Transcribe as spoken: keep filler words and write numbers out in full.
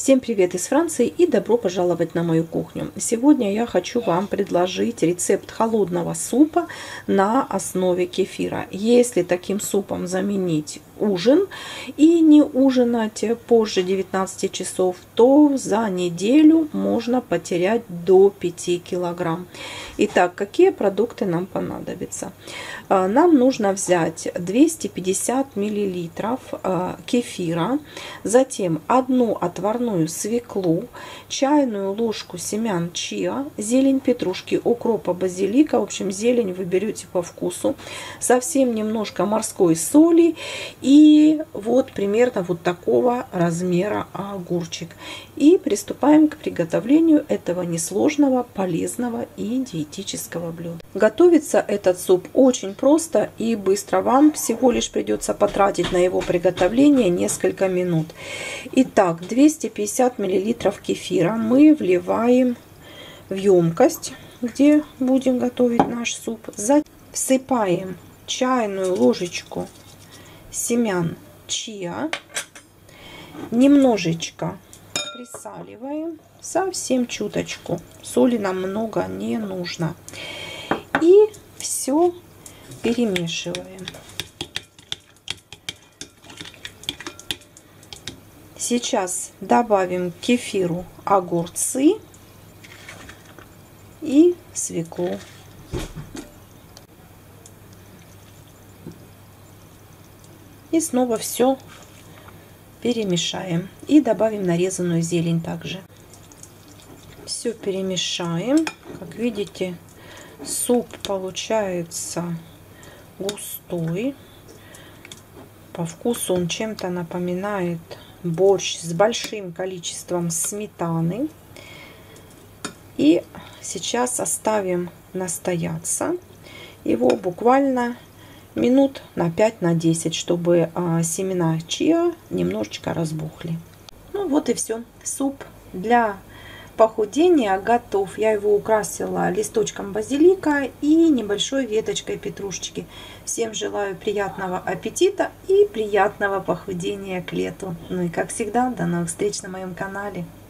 Всем привет из Франции и добро пожаловать на мою кухню. Сегодня я хочу вам предложить рецепт холодного супа на основе кефира. Если таким супом заменить ужин и не ужинать позже девятнадцати часов, то за неделю можно потерять до пяти килограмм. Итак, какие продукты нам понадобятся? Нам нужно взять двести пятьдесят миллилитров кефира, затем одну отварную свеклу, чайную ложку семян чиа, зелень петрушки, укропа, базилика, в общем, зелень вы берете по вкусу, совсем немножко морской соли и вот примерно вот такого размера огурчик. И приступаем к приготовлению этого несложного, полезного и диетического блюда. Готовится этот суп очень просто и быстро. Вам всего лишь придется потратить на его приготовление несколько минут. Итак, двести пятьдесят миллилитров кефира мы вливаем в емкость, где будем готовить наш суп. Затем всыпаем чайную ложечку семян чиа, немножечко присаливаем, совсем чуточку, соли нам много не нужно, и все перемешиваем. Сейчас добавим к кефиру огурцы и свеклу. И снова все перемешаем. И добавим нарезанную зелень также. Все перемешаем. Как видите, суп получается густой. По вкусу он чем-то напоминает борщ с большим количеством сметаны. И сейчас оставим настояться его буквально минут на пять на десять, чтобы а, семена чиа немножечко разбухли. Ну вот и все. Суп для похудения готов. Я его украсила листочком базилика и небольшой веточкой петрушечки. Всем желаю приятного аппетита и приятного похудения к лету. Ну и как всегда, до новых встреч на моем канале.